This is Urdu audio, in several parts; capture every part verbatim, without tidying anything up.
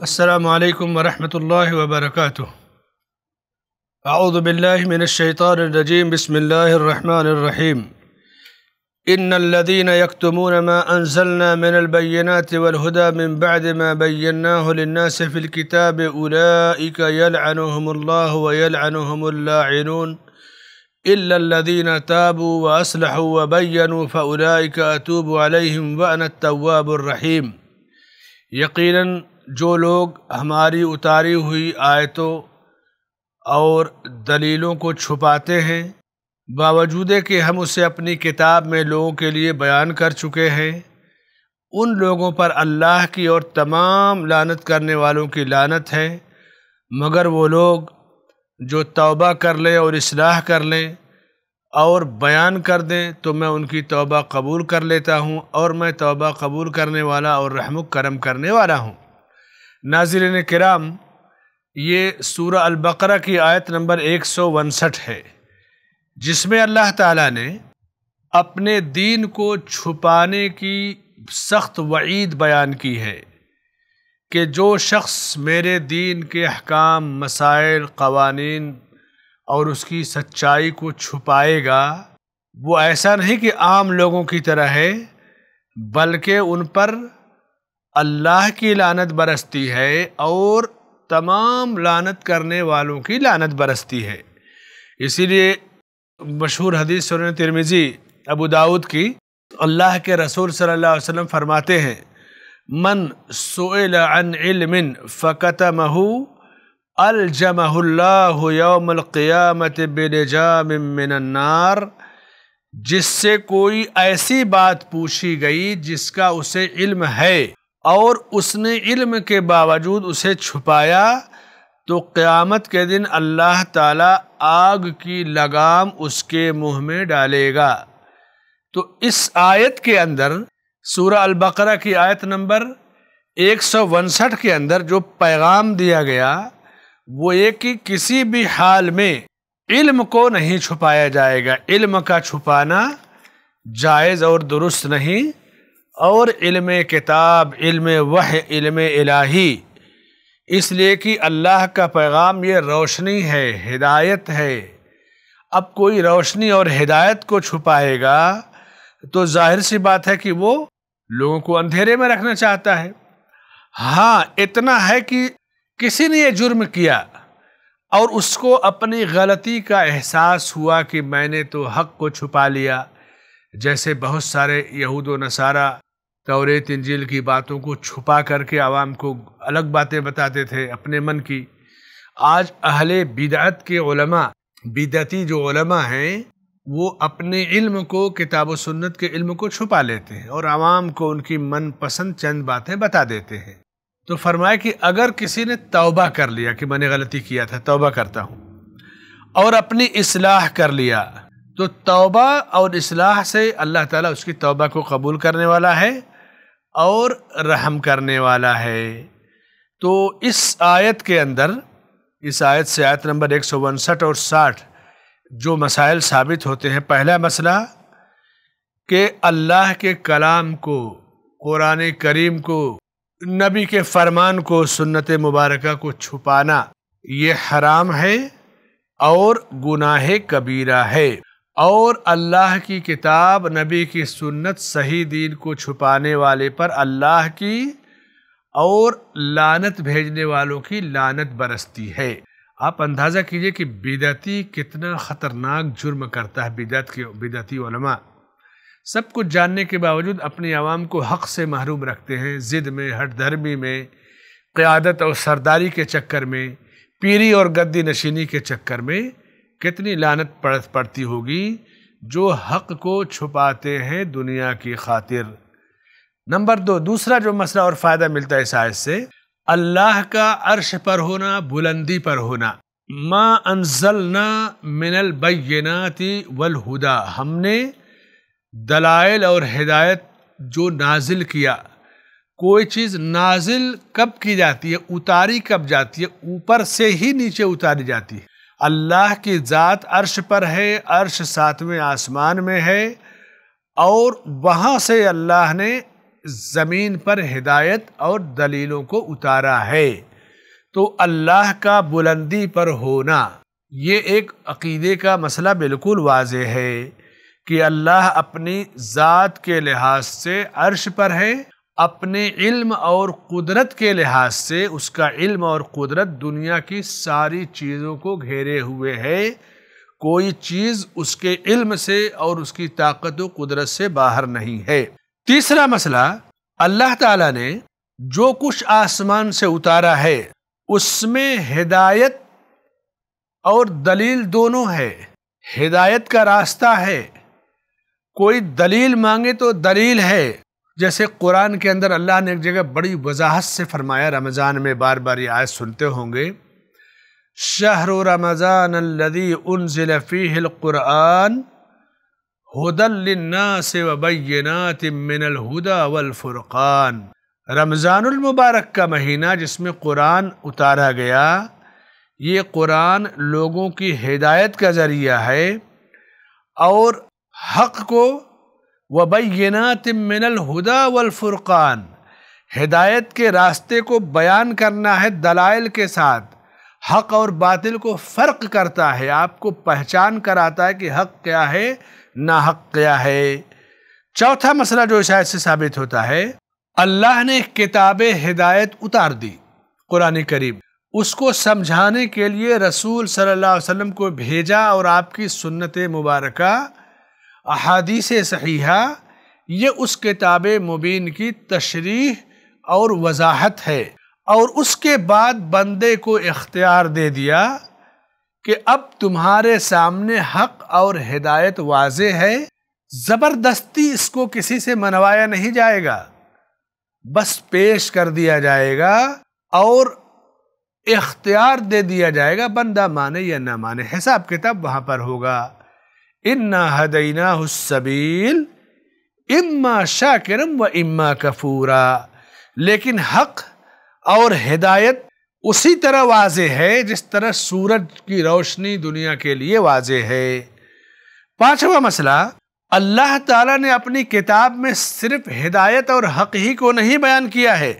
السلام علیکم ورحمۃ اللہ وبرکاتہ۔ اعوذ باللہ من الشیطان الرجیم، بسم اللہ الرحمن الرحیم۔ ان الذین یکتمون ما انزلنا من البینات والہدی من بعد ما بیناہ للناس فی الکتاب اولئک یلعنهم اللہ ویلعنهم اللاعنون الا الذین تابوا واصلحوا وبینوا فاولئک اتوب علیہم وانا التواب الرحیم۔ یقیناً جو لوگ ہماری اتاری ہوئی آیتوں اور دلیلوں کو چھپاتے ہیں، باوجود کہ ہم اسے اپنی کتاب میں لوگوں کے لیے بیان کر چکے ہیں، ان لوگوں پر اللہ کی اور تمام لعنت کرنے والوں کی لعنت ہے، مگر وہ لوگ جو توبہ کر لیں اور اصلاح کر لیں اور بیان کر دیں تو میں ان کی توبہ قبول کر لیتا ہوں، اور میں توبہ قبول کرنے والا اور رحم و کرم کرنے والا ہوں۔ ناظرین کرام، یہ سورہ البقرہ کی آیت نمبر ایک سو انسٹھ ہے، جس میں اللہ تعالیٰ نے اپنے دین کو چھپانے کی سخت وعید بیان کی ہے کہ جو شخص میرے دین کے احکام، مسائل، قوانین اور اس کی سچائی کو چھپائے گا، وہ ایسا نہیں کہ عام لوگوں کی طرح ہے، بلکہ ان پر اللہ کی لعنت برستی ہے اور تمام لعنت کرنے والوں کی لعنت برستی ہے۔ اسی لیے مشہور حدیث سنن ترمذی ابو داؤد کی، اللہ کے رسول صلی اللہ علیہ وسلم فرماتے ہیں، من سئل عن علم فکتمہ الجمہ اللہ یوم القیامت بلجام من النار۔ جس سے کوئی ایسی بات پوچھی گئی جس کا اسے علم ہے اور اس نے علم کے باوجود اسے چھپایا، تو قیامت کے دن اللہ تعالیٰ آگ کی لگام اس کے منہ میں ڈالے گا۔ تو اس آیت کے اندر، سورہ البقرہ کی آیت نمبر ایک سو انسٹھ کے اندر جو پیغام دیا گیا وہ یہ کہ کسی بھی حال میں علم کو نہیں چھپایا جائے گا۔ علم کا چھپانا جائز اور درست نہیں، اور علم کتاب، علم وحی، علم الہی، اس لیے کہ اللہ کا پیغام یہ روشنی ہے، ہدایت ہے۔ اب کوئی روشنی اور ہدایت کو چھپائے گا تو ظاہر سی بات ہے کہ وہ لوگوں کو اندھیرے میں رکھنا چاہتا ہے۔ ہاں، اتنا ہے کہ کسی نے یہ جرم کیا اور اس کو اپنی غلطی کا احساس ہوا کہ میں نے تو حق کو چھپا لیا، جیسے بہت سارے یہود و نصارہ توریت انجیل کی باتوں کو چھپا کر کے عوام کو الگ باتیں بتاتے تھے اپنے من کی۔ آج اہل بدعت کے علماء، بدعتی جو علماء ہیں، وہ اپنے علم کو، کتاب و سنت کے علم کو چھپا لیتے ہیں اور عوام کو ان کی من پسند چند باتیں بتا دیتے ہیں۔ تو فرمایا کہ اگر کسی نے توبہ کر لیا کہ میں نے غلطی کیا تھا، توبہ کرتا ہوں، اور اپنی اصلاح کر لیا، تو توبہ اور اصلاح سے اللہ تعالیٰ اس کی توبہ کو قبول کرنے والا ہے اور رحم کرنے والا ہے۔ تو اس آیت کے اندر، اس آیت سے آیت نمبر ایک سو انسٹھ اور ساٹھ جو مسائل ثابت ہوتے ہیں۔ پہلا مسئلہ کہ اللہ کے کلام کو، قرآن کریم کو، نبی کے فرمان کو، سنت مبارکہ کو چھپانا یہ حرام ہے اور گناہ کبیرہ ہے، اور اللہ کی کتاب، نبی کی سنت، صحیح دین کو چھپانے والے پر اللہ کی اور لعنت بھیجنے والوں کی لعنت برستی ہے۔ آپ اندازہ کیجئے کہ بدعتی کتنا خطرناک جرم کرتا ہے۔ بدعت کے بدعتی علماء سب کچھ جاننے کے باوجود اپنی عوام کو حق سے محروم رکھتے ہیں، ضد میں، ہٹ دھرمی میں، قیادت اور سرداری کے چکر میں، پیری اور گدی نشینی کے چکر میں کتنی لعنت پڑت پڑتی ہوگی جو حق کو چھپاتے ہیں دنیا کی خاطر۔ نمبر دو، دوسرا جو مسئلہ اور فائدہ ملتا ہے اس آیت سے، اللہ کا عرش پر ہونا، بلندی پر ہونا۔ ما انزلنا من البینات والہدی، ہم نے دلائل اور ہدایت جو نازل کیا۔ کوئی چیز نازل کب کی جاتی ہے، اتاری کب جاتی ہے؟ اوپر سے ہی نیچے اتاری جاتی ہے۔ اللہ کی ذات عرش پر ہے، عرش ساتویں آسمان میں ہے، اور وہاں سے اللہ نے زمین پر ہدایت اور دلیلوں کو اتارا ہے۔ تو اللہ کا بلندی پر ہونا یہ ایک عقیدے کا مسئلہ بالکل واضح ہے کہ اللہ اپنی ذات کے لحاظ سے عرش پر ہے، اپنے علم اور قدرت کے لحاظ سے اس کا علم اور قدرت دنیا کی ساری چیزوں کو گھیرے ہوئے ہے، کوئی چیز اس کے علم سے اور اس کی طاقت و قدرت سے باہر نہیں ہے۔ تیسرا مسئلہ، اللہ تعالیٰ نے جو کچھ آسمان سے اتارا ہے اس میں ہدایت اور دلیل دونوں ہے۔ ہدایت کا راستہ ہے، کوئی دلیل مانگے تو دلیل ہے، جیسے قرآن کے اندر اللہ نے ایک جگہ بڑی وضاحت سے فرمایا، رمضان میں بار بار یہ آیت سنتے ہوں گے، شہر رمضان الذی انزل فیہ القرآن ھدی للناس وبینات من الہدی والفرقان۔ رمضان المبارک کا مہینہ جس میں قرآن اتارا گیا، یہ قرآن لوگوں کی ہدایت کا ذریعہ ہے اور حق کو وبینات من الہدی والفرقان، ہدایت کے راستے کو بیان کرنا ہے دلائل کے ساتھ، حق اور باطل کو فرق کرتا ہے، آپ کو پہچان کراتا ہے کہ حق کیا ہے ناحق کیا ہے۔ چوتھا مسئلہ جو اس آیت سے ثابت ہوتا ہے، اللہ نے کتاب ہدایت اتار دی قرآن کریم، اس کو سمجھانے کے لیے رسول صلی اللہ علیہ وسلم کو بھیجا اور آپ کی سنت مبارکہ احادیث صحیحہ یہ اس کتاب مبین کی تشریح اور وضاحت ہے، اور اس کے بعد بندے کو اختیار دے دیا کہ اب تمہارے سامنے حق اور ہدایت واضح ہے، زبردستی اس کو کسی سے منوایا نہیں جائے گا، بس پیش کر دیا جائے گا اور اختیار دے دیا جائے گا، بندہ مانے یا نہ مانے، حساب کتاب وہاں پر ہوگا۔ اِنَّا هَدَيْنَاهُ السَّبِيلَ اِمَّا شَاكِرًا وَإِمَّا كَفُورًا، لیکن حق اور ہدایت اسی طرح واضح ہے جس طرح سورج کی روشنی دنیا کے لیے واضح ہے۔ پانچواں مسئلہ، اللہ تعالیٰ نے اپنی کتاب میں صرف ہدایت اور حق ہی کو نہیں بیان کیا ہے،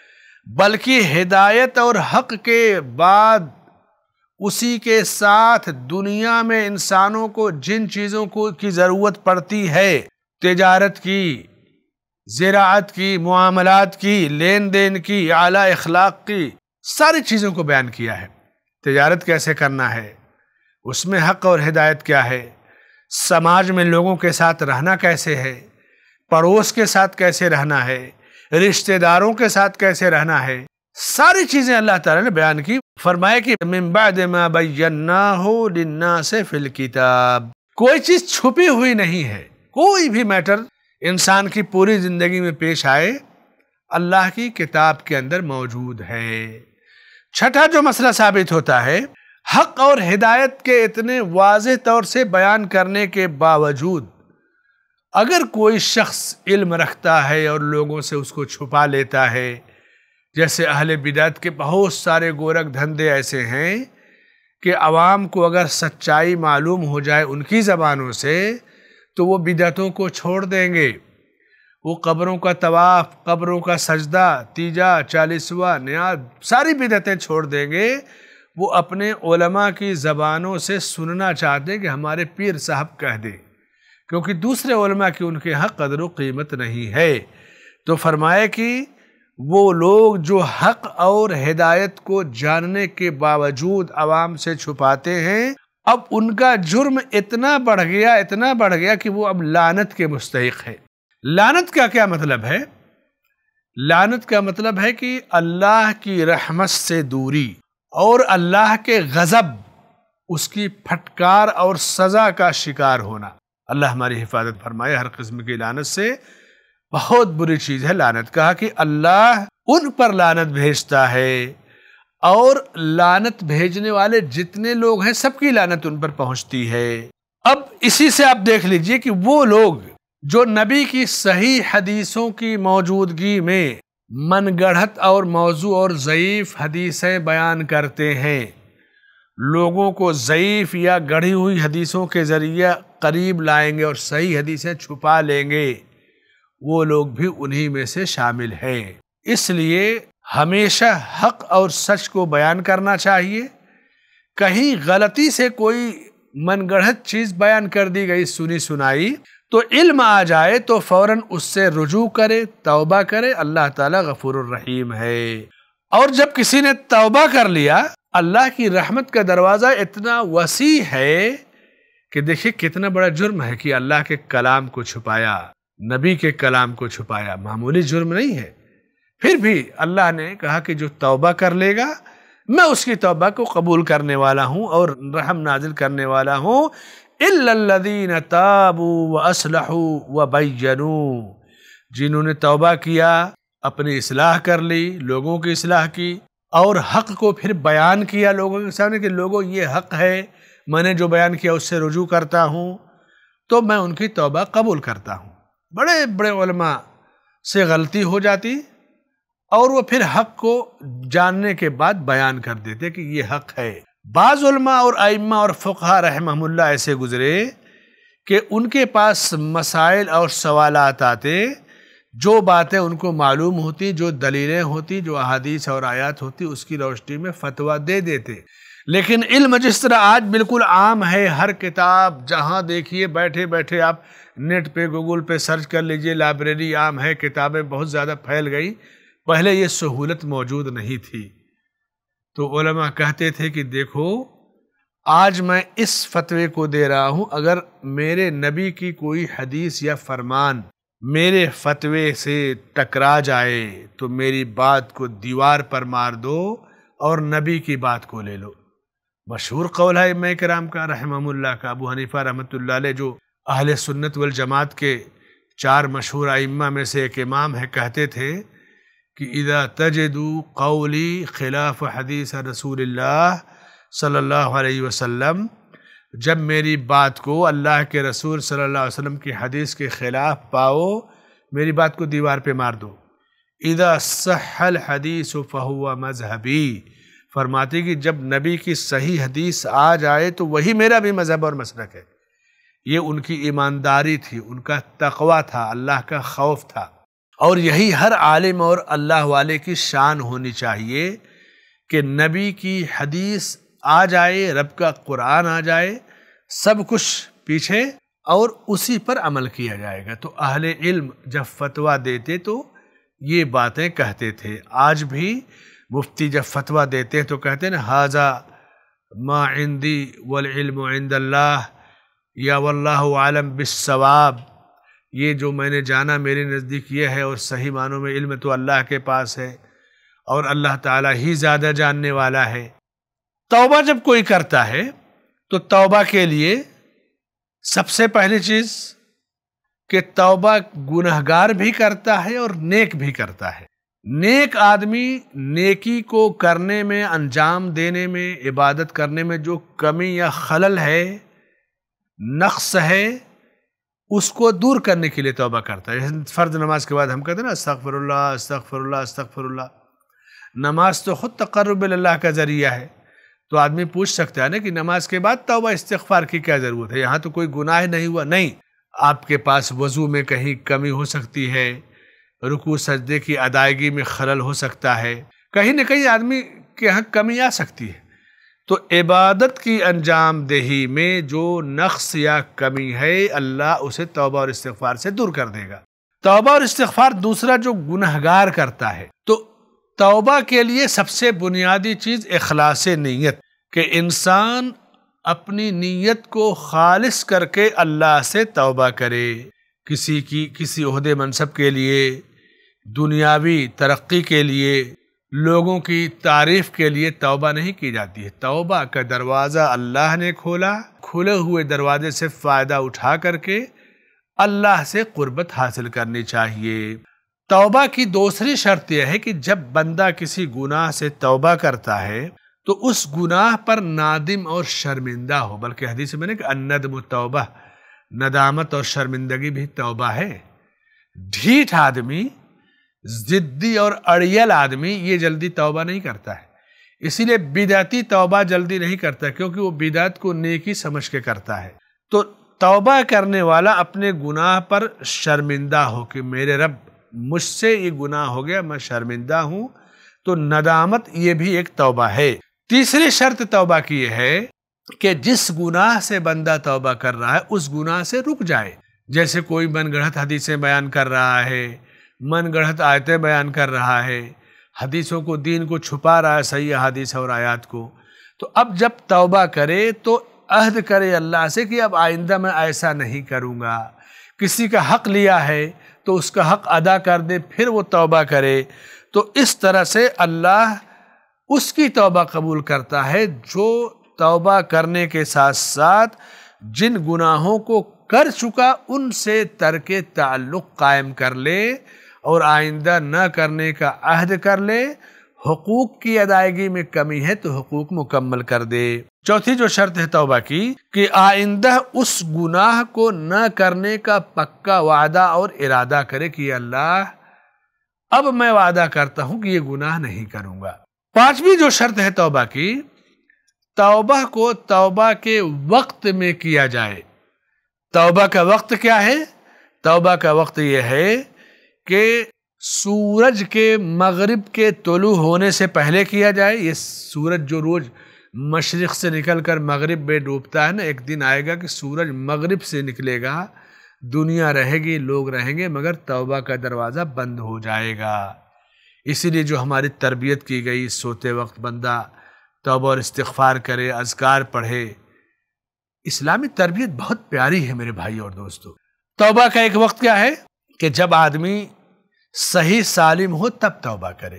بلکہ ہدایت اور حق کے بعد اسی کے ساتھ دنیا میں انسانوں کو جن چیزوں کو کی ضرورت پڑتی ہے، تجارت کی، زراعت کی، معاملات کی، لین دین کی، اعلیٰ اخلاق کی، ساری چیزوں کو بیان کیا ہے۔ تجارت کیسے کرنا ہے، اس میں حق اور ہدایت کیا ہے، سماج میں لوگوں کے ساتھ رہنا کیسے ہے، پڑوس کے ساتھ کیسے رہنا ہے، رشتہ داروں کے ساتھ کیسے رہنا ہے، ساری چیزیں اللہ تعالیٰ نے بیان کی۔ فرمایا کہ من بعد ما بیناہ للناس فی الکتاب، کوئی چیز چھپی ہوئی نہیں ہے، کوئی بھی میٹر انسان کی پوری زندگی میں پیش آئے اللہ کی کتاب کے اندر موجود ہے۔ چھٹا جو مسئلہ ثابت ہوتا ہے، حق اور ہدایت کے اتنے واضح طور سے بیان کرنے کے باوجود اگر کوئی شخص علم رکھتا ہے اور لوگوں سے اس کو چھپا لیتا ہے، جیسے اہل بدعت کے بہت سارے گورکھ دھندے ایسے ہیں کہ عوام کو اگر سچائی معلوم ہو جائے ان کی زبانوں سے تو وہ بدعتوں کو چھوڑ دیں گے، وہ قبروں کا طواف، قبروں کا سجدہ، تیجا، چالیسواں، نیاز، ساری بدعتیں چھوڑ دیں گے، وہ اپنے علماء کی زبانوں سے سننا چاہتے ہیں کہ ہمارے پیر صاحب کہہ دیں، کیونکہ دوسرے علماء کی ان کے حق قدر و قیمت نہیں ہے۔ تو فرمایا کہ وہ لوگ جو حق اور ہدایت کو جاننے کے باوجود عوام سے چھپاتے ہیں، اب ان کا جرم اتنا بڑھ گیا اتنا بڑھ گیا کہ وہ اب لعنت کے مستحق ہے۔ لعنت کا کیا مطلب ہے؟ لعنت کا مطلب ہے کہ اللہ کی رحمت سے دوری اور اللہ کے غضب، اس کی پھٹکار اور سزا کا شکار ہونا۔ اللہ ہماری حفاظت فرمائے ہر قسم کی لعنت سے، بہت بری چیز ہے لعنت۔ کہا کہ اللہ ان پر لعنت بھیجتا ہے اور لعنت بھیجنے والے جتنے لوگ ہیں سب کی لعنت ان پر پہنچتی ہے۔ اب اسی سے آپ دیکھ لیجئے کہ وہ لوگ جو نبی کی صحیح حدیثوں کی موجودگی میں من گڑھت اور موضوع اور ضعیف حدیثیں بیان کرتے ہیں، لوگوں کو ضعیف یا گڑھی ہوئی حدیثوں کے ذریعے قریب لائیں گے اور صحیح حدیثیں چھپا لیں گے، وہ لوگ بھی انہی میں سے شامل ہیں۔ اس لیے ہمیشہ حق اور سچ کو بیان کرنا چاہیے۔ کہیں غلطی سے کوئی من گڑھت چیز بیان کر دی گئی، سنی سنائی، تو علم آ جائے تو فوراً اس سے رجوع کرے، توبہ کرے۔ اللہ تعالیٰ غفور الرحیم ہے۔ اور جب کسی نے توبہ کر لیا، اللہ کی رحمت کا دروازہ اتنا وسیع ہے کہ دیکھیں کتنا بڑا جرم ہے کہ اللہ کے کلام کو چھپایا، نبی کے کلام کو چھپایا، معمولی جرم نہیں ہے۔ پھر بھی اللہ نے کہا کہ جو توبہ کر لے گا میں اس کی توبہ کو قبول کرنے والا ہوں اور رحم نازل کرنے والا ہوں۔ إِلَّا الَّذِينَ تَابُوا وَأَصْلَحُوا وَبَيَّنُوا، جنہوں نے توبہ کیا، اپنی اصلاح کر لی، لوگوں کی اصلاح کی، اور حق کو پھر بیان کیا لوگوں کے سامنے کہ لوگوں یہ حق ہے، میں نے جو بیان کیا اس سے رجوع کرتا ہوں، تو میں ان کی توبہ قبول کرتا ہوں۔ بڑے بڑے علماء سے غلطی ہو جاتی اور وہ پھر حق کو جاننے کے بعد بیان کر دیتے کہ یہ حق ہے۔ بعض علماء اور ائمہ اور فقہاء رحمہم اللہ ایسے گزرے کہ ان کے پاس مسائل اور سوالات آتے، جو باتیں ان کو معلوم ہوتی، جو دلیلیں ہوتی، جو احادیث اور آیات ہوتی، اس کی روشنی میں فتویٰ دے دیتے۔ لیکن علم جس طرح آج بالکل عام ہے، ہر کتاب جہاں دیکھیے بیٹھے بیٹھے آپ نیٹ پہ گوگل پہ سرچ کر لیجئے، لائبریری عام ہے، کتابیں بہت زیادہ پھیل گئی، پہلے یہ سہولت موجود نہیں تھی۔ تو علماء کہتے تھے کہ دیکھو آج میں اس فتوے کو دے رہا ہوں، اگر میرے نبی کی کوئی حدیث یا فرمان میرے فتوے سے ٹکرا جائے تو میری بات کو دیوار پر مار دو اور نبی کی بات کو لے لو۔ مشہور قول ہے ائمہ کرام کا رحمہم اللہ کا، ابو حنیفہ رحمۃ اللہ علیہ جو اہل سنت والجماعت کے چار مشہور ائمہ میں سے ایک امام ہے، کہتے تھے کہ اذا تجدوا قولی خلاف حدیث رسول اللہ صلی اللہ علیہ وسلم، جب میری بات کو اللہ کے رسول صلی اللہ علیہ وسلم کی حدیث کے خلاف پاؤ، میری بات کو دیوار پہ مار دو۔ اذا صح الحدیث فہو مذہبی، فرماتے کہ جب نبی کی صحیح حدیث آ جائے تو وہی میرا بھی مذہب اور مسلک ہے۔ یہ ان کی ایمانداری تھی، ان کا تقوی تھا، اللہ کا خوف تھا، اور یہی ہر عالم اور اللہ والے کی شان ہونی چاہیے کہ نبی کی حدیث آ جائے، رب کا قرآن آ جائے، سب کچھ پیچھے اور اسی پر عمل کیا جائے گا۔ تو اہل علم جب فتویٰ دیتے تو یہ باتیں کہتے تھے۔ آج بھی مفتی جب فتویٰ دیتے ہیں تو کہتے ہیں نا ھذا ما عندی والعلم عند اللہ، یا واللہ عالم بالصواب، یہ جو میں نے جانا میرے نزدیک یہ ہے، اور صحیح معنوں میں علم تو اللہ کے پاس ہے اور اللہ تعالیٰ ہی زیادہ جاننے والا ہے۔ توبہ جب کوئی کرتا ہے تو توبہ کے لیے سب سے پہلی چیز کہ توبہ گنہگار بھی کرتا ہے اور نیک بھی کرتا ہے۔ نیک آدمی نیکی کو کرنے میں، انجام دینے میں، عبادت کرنے میں جو کمی یا خلل ہے، نقص ہے، اس کو دور کرنے کے لیے توبہ کرتا ہے۔ فرض نماز کے بعد ہم کہتے ہیں نا استغفر اللہ استغفر اللہ استغفر اللہ۔ نماز تو خود تقرب اللہ کا ذریعہ ہے، تو آدمی پوچھ سکتا ہے نا کہ نماز کے بعد توبہ استغفار کی کیا ضرورت ہے، یہاں تو کوئی گناہ نہیں ہوا۔ نہیں، آپ کے پاس وضو میں کہیں کمی ہو سکتی ہے، رکوع سجدے کی ادائیگی میں خلل ہو سکتا ہے، کہیں نہ کہیں آدمی کے یہاں کمی آ سکتی ہے، تو عبادت کی انجام دہی میں جو نقص یا کمی ہے اللہ اسے توبہ اور استغفار سے دور کر دے گا۔ توبہ اور استغفار دوسرا جو گنہگار کرتا ہے، تو توبہ کے لیے سب سے بنیادی چیز اخلاص نیت، کہ انسان اپنی نیت کو خالص کر کے اللہ سے توبہ کرے۔ کسی کی کسی عہدے منصب کے لیے، دنیاوی ترقی کے لیے، لوگوں کی تعریف کے لیے توبہ نہیں کی جاتی ہے۔ توبہ کا دروازہ اللہ نے کھولا، کھلے ہوئے دروازے سے فائدہ اٹھا کر کے اللہ سے قربت حاصل کرنی چاہیے۔ توبہ کی دوسری شرط یہ ہے کہ جب بندہ کسی گناہ سے توبہ کرتا ہے تو اس گناہ پر نادم اور شرمندہ ہو، بلکہ حدیث میں نے کہ الندم توبہ، ندامت اور شرمندگی بھی توبہ ہے۔ ڈھیٹ آدمی، ضدی اور اڑیل آدمی یہ جلدی توبہ نہیں کرتا ہے، اسی لیے بدعتی توبہ جلدی نہیں کرتا، کیونکہ وہ بدعت کو نیکی سمجھ کے کرتا ہے۔ تو توبہ کرنے والا اپنے گناہ پر شرمندہ ہو کہ میرے رب مجھ سے یہ گناہ ہو گیا، میں شرمندہ ہوں، تو ندامت یہ بھی ایک توبہ ہے۔ تیسری شرط توبہ کی یہ ہے کہ جس گناہ سے بندہ توبہ کر رہا ہے اس گناہ سے رک جائے۔ جیسے کوئی من گڑھت حدیثیں بیان کر رہا ہے، من گڑھت آیتیں بیان کر رہا ہے، حدیثوں کو، دین کو چھپا رہا ہے، صحیح حدیث اور آیات کو، تو اب جب توبہ کرے تو عہد کرے اللہ سے کہ اب آئندہ میں ایسا نہیں کروں گا۔ کسی کا حق لیا ہے تو اس کا حق ادا کر دے، پھر وہ توبہ کرے، تو اس طرح سے اللہ اس کی توبہ قبول کرتا ہے جو توبہ کرنے کے ساتھ ساتھ جن گناہوں کو کر چکا ان سے ترک تعلق قائم کر لے اور آئندہ نہ کرنے کا عہد کر لے۔ حقوق کی ادائیگی میں کمی ہے تو حقوق مکمل کر دے۔ چوتھی جو شرط ہے توبہ کی کہ آئندہ اس گناہ کو نہ کرنے کا پکا وعدہ اور ارادہ کرے کہ اللہ اب میں وعدہ کرتا ہوں کہ یہ گناہ نہیں کروں گا۔ پانچویں جو شرط ہے توبہ کی، توبہ کو توبہ کے وقت میں کیا جائے۔ توبہ کا وقت کیا ہے؟ توبہ کا وقت یہ ہے کہ سورج کے مغرب کے طلوع ہونے سے پہلے کیا جائے۔ یہ سورج جو روز مشرق سے نکل کر مغرب میں ڈوبتا ہے نا، ایک دن آئے گا کہ سورج مغرب سے نکلے گا، دنیا رہے گی، لوگ رہیں گے، مگر توبہ کا دروازہ بند ہو جائے گا۔ اسی لیے جو ہماری تربیت کی گئی، سوتے وقت بندہ توبہ اور استغفار کرے، اذکار پڑھے، اسلامی تربیت بہت پیاری ہے میرے بھائی اور دوستو۔ توبہ کا ایک وقت کیا ہے کہ جب آدمی صحیح سالم ہو تب توبہ کرے۔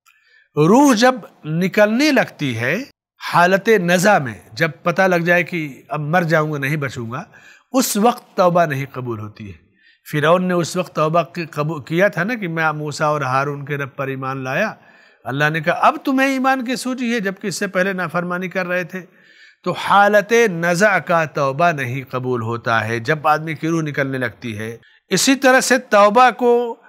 روح جب نکلنے لگتی ہے حالت نزع میں، جب پتہ لگ جائے کہ اب مر جاؤں گا، نہیں بچوں گا، اس وقت توبہ نہیں قبول ہوتی ہے۔ فرعون نے اس وقت توبہ کیا تھا نا کہ میں موسیٰ اور ہارون کے رب پر ایمان لایا، اللہ نے کہا اب تمہیں ایمان کی سوچی ہے جبکہ اس سے پہلے نافرمانی کر رہے تھے۔ تو حالت نزع کا توبہ نہیں قبول ہوتا ہے جب آدمی کی روح نکلنے لگتی ہے۔ اسی طرح سے توبہ کو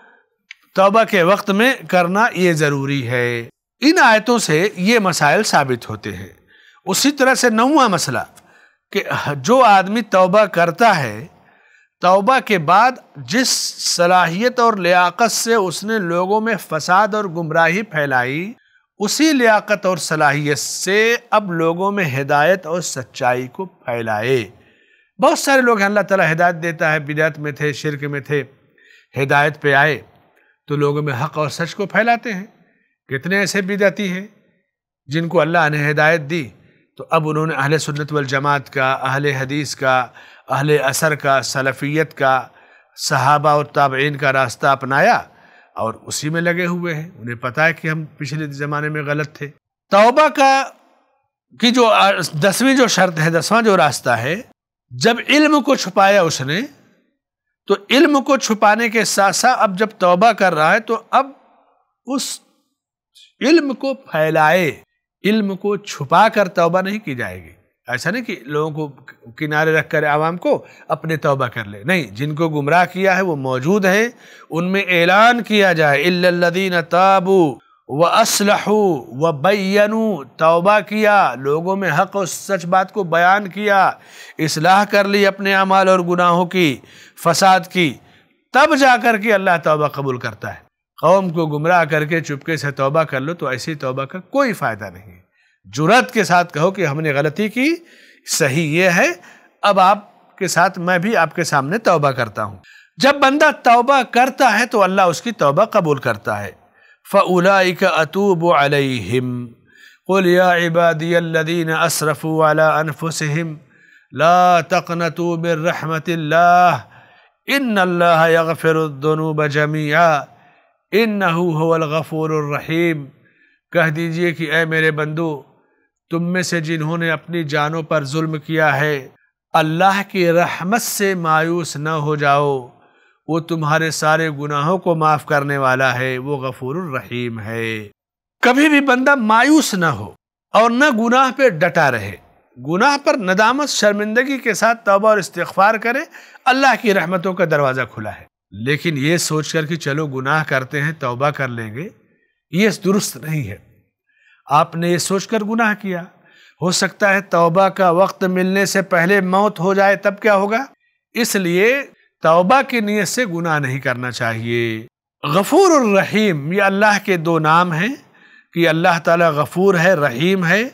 توبہ کے وقت میں کرنا یہ ضروری ہے۔ ان آیتوں سے یہ مسائل ثابت ہوتے ہیں۔ اسی طرح سے نواں مسئلہ کہ جو آدمی توبہ کرتا ہے، توبہ کے بعد جس صلاحیت اور لیاقت سے اس نے لوگوں میں فساد اور گمراہی پھیلائی، اسی لیاقت اور صلاحیت سے اب لوگوں میں ہدایت اور سچائی کو پھیلائے۔ بہت سارے لوگ ہیں، اللہ تعالیٰ ہدایت دیتا ہے، بدعت میں تھے، شرک میں تھے، ہدایت پہ آئے تو لوگوں میں حق اور سچ کو پھیلاتے ہیں۔ کتنے ایسے بدعتی ہیں جن کو اللہ نے ہدایت دی تو اب انہوں نے اہل سنت والجماعت کا، اہل حدیث کا، اہل اثر کا، سلفیت کا، صحابہ اور تابعین کا راستہ اپنایا اور اسی میں لگے ہوئے ہیں۔ انہیں پتہ ہے کہ ہم پچھلے زمانے میں غلط تھے۔ توبہ کا کی جو دسویں جو شرط ہے، دسواں جو راستہ ہے، جب علم کو چھپایا اس نے تو علم کو چھپانے کے ساتھ ساتھ اب جب توبہ کر رہا ہے تو اب اس علم کو پھیلائے۔ علم کو چھپا کر توبہ نہیں کی جائے گی۔ ایسا نہیں کہ لوگوں کو کنارے رکھ کر عوام کو اپنے توبہ کر لے، نہیں، جن کو گمراہ کیا ہے وہ موجود ہیں، ان میں اعلان کیا جائے اِلَّا الَّذِينَ تَابُوا وَأَصْلَحُوا وَبَيَّنُوا، توبہ کیا، لوگوں میں حق اور سچ بات کو بیان کیا، اصلاح کر لی اپنے اعمال اور گناہوں کی، فساد کی، تب جا کر کے اللہ توبہ قبول کرتا ہے۔ قوم کو گمراہ کر کے چپکے سے توبہ کر لو تو ایسی توبہ کا کوئی فائدہ نہیں۔ جرأت کے ساتھ کہو کہ ہم نے غلطی کی، صحیح یہ ہے، اب آپ کے ساتھ میں بھی آپ کے سامنے توبہ کرتا ہوں۔ جب بندہ توبہ کرتا ہے تو اللہ اس کی توبہ قبول کرتا ہے۔ فَأُولَئِكَ أَتُوبُ عَلَيْهِمْ قُلْ يَا عِبَادِيَ الَّذِينَ أَسْرَفُوا عَلَىٰ أَنفُسِهِمْ لَا تَقْنَطُوا مِن رَحْمَةِ اللَّهِ إِنَّ اللَّهَ يَغْفِرُ الذُّنُوبَ جَمِيعًا إِنَّهُ هُوَ الْغَفُورُ الرَّحِيمُ، کہہ دیجئے کہ اے میرے بندو، تم میں سے جنہوں نے اپنی جانوں پر ظلم کیا ہے، اللہ کی رحمت سے مایوس نہ ہو جاؤ، وہ تمہارے سارے گناہوں کو معاف کرنے والا ہے، وہ غفور الرحیم ہے۔ کبھی بھی بندہ مایوس نہ ہو اور نہ گناہ پہ ڈٹا رہے، گناہ پر ندامت، شرمندگی کے ساتھ توبہ اور استغفار کرے، اللہ کی رحمتوں کا دروازہ کھلا ہے۔ لیکن یہ سوچ کر کہ چلو گناہ کرتے ہیں توبہ کر لیں گے، یہ درست نہیں ہے۔ آپ نے یہ سوچ کر گناہ کیا ہو سکتا ہے توبہ کا وقت ملنے سے پہلے موت ہو جائے، تب کیا ہوگا؟ اس لیے توبہ کی نیت سے گناہ نہیں کرنا چاہیے۔ غفور الرحیم، یہ اللہ کے دو نام ہیں کہ اللہ تعالیٰ غفور ہے، رحیم ہے،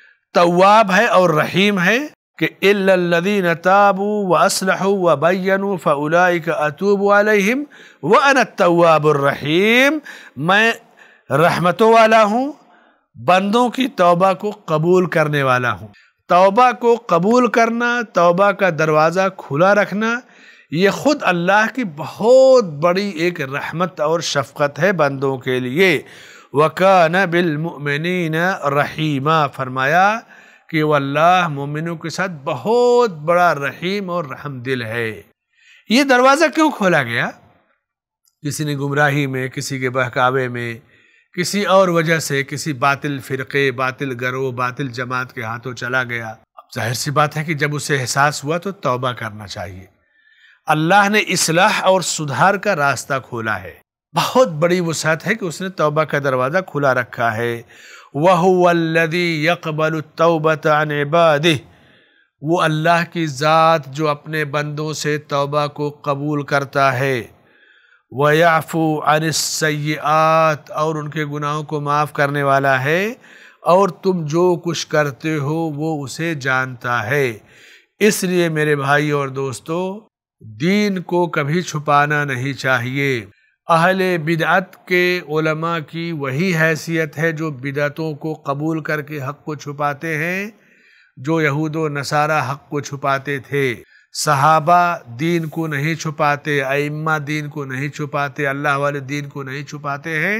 تواب ہے اور رحیم ہے کہ إِلَّا الَّذِينَ تَابُوا وَأَصْلَحُوا وَبَيَّنُوا فَأُولَئِكَ أَتُوبُ عَلَيْهِمْ وَأَنَا التَّوَّابُ الرَّحِيمُ، میں رحمتوں والا ہوں، بندوں کی توبہ کو قبول کرنے والا ہوں۔ توبہ کو قبول کرنا، توبہ کا دروازہ کھلا رکھنا، یہ خود اللہ کی بہت بڑی ایک رحمت اور شفقت ہے بندوں کے لیے۔ وَكَانَ بِالْمُؤْمِنِينَ رَحِيمًا، فرمایا کہ وہ اللہ مومنوں کے ساتھ بہت بڑا رحیم اور رحم دل ہے۔ یہ دروازہ کیوں کھولا گیا؟ کسی نے گمراہی میں، کسی کے بہکاوے میں، کسی اور وجہ سے، کسی باطل فرقے، باطل گروہ، باطل جماعت کے ہاتھوں چلا گیا۔ اب ظاہر سی بات ہے کہ جب اسے احساس ہوا تو توبہ کرنا چاہیے۔ اللہ نے اصلاح اور سدھار کا راستہ کھولا ہے۔ بہت بڑی وسعت ہے کہ اس نے توبہ کا دروازہ کھلا رکھا ہے۔ وَهُوَ الَّذِي يَقْبَلُ التَّوْبَةَ عَنْ عِبَادِهِ، وہ اللہ کی ذات جو اپنے بندوں سے توبہ کو قبول کرتا ہے۔ وَيَعْفُو عَنِ السَّيِّئَاتِ، اور ان کے گناہوں کو معاف کرنے والا ہے، اور تم جو کچھ کرتے ہو وہ اسے جانتا ہے۔ اس لیے میرے بھائی اور دوستو، دین کو کبھی چھپانا نہیں چاہیے۔ اہل بدعت کے علماء کی وہی حیثیت ہے جو بدعتوں کو قبول کر کے حق کو چھپاتے ہیں، جو یہود و نصارہ حق کو چھپاتے تھے۔ صحابہ دین کو نہیں چھپاتے، ائمہ دین کو نہیں چھپاتے، اللہ والے دین کو نہیں چھپاتے ہیں۔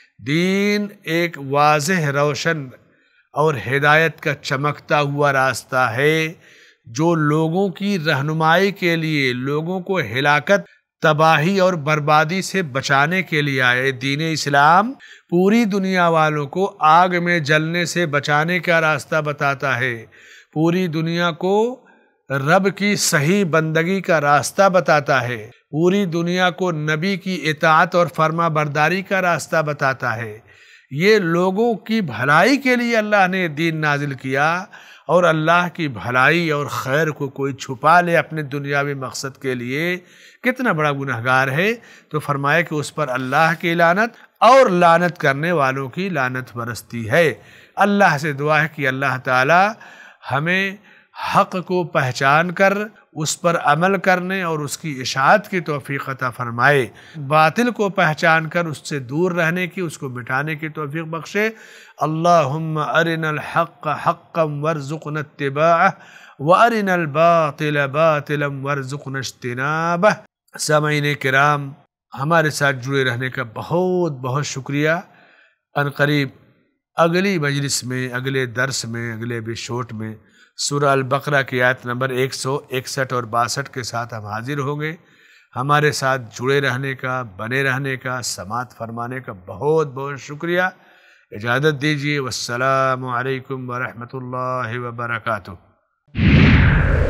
دین ایک واضح، روشن اور ہدایت کا چمکتا ہوا راستہ ہے جو لوگوں کی رہنمائی کے لیے، لوگوں کو ہلاکت، تباہی اور بربادی سے بچانے کے لیے آئے۔ دین اسلام پوری دنیا والوں کو آگ میں جلنے سے بچانے کا راستہ بتاتا ہے، پوری دنیا کو رب کی صحیح بندگی کا راستہ بتاتا ہے، پوری دنیا کو نبی کی اطاعت اور فرما برداری کا راستہ بتاتا ہے۔ یہ لوگوں کی بھلائی کے لیے اللہ نے دین نازل کیا، اور اللہ کی بھلائی اور خیر کو کوئی چھپا لے اپنے دنیاوی مقصد کے لیے، کتنا بڑا گنہگار ہے۔ تو فرمایا کہ اس پر اللہ کی لعنت اور لعنت کرنے والوں کی لعنت برستی ہے۔ اللہ سے دعا ہے کہ اللہ تعالی ہمیں حق کو پہچان کر اس پر عمل کرنے اور اس کی اشاعت کی توفیق عطا فرمائے، باطل کو پہچان کر اس سے دور رہنے کی، اس کو مٹانے کی توفیق بخشے۔ اللہم ارنا الحق حقا وارزقنا اتباعہ وارنا الباطل باطلا وارزقنا اجتنابہ۔ سامعین کرام، ہمارے ساتھ جڑے رہنے کا بہت بہت شکریہ۔ ان قریب اگلی مجلس میں، اگلے درس میں، اگلے ایپیسوڈ میں سورہ البقرہ کی آیت نمبر ایک سو اکسٹھ اور باسٹھ کے ساتھ ہم حاضر ہوں گے۔ ہمارے ساتھ جڑے رہنے کا، بنے رہنے کا، سماعت فرمانے کا بہت بہت شکریہ۔ اجازت دیجیے، والسلام علیکم ورحمۃ اللہ وبرکاتہ۔